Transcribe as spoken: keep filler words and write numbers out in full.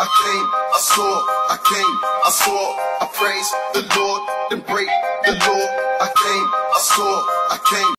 I came, I saw, I came, I saw, I praise the Lord, then break the law. I came, I saw, I came.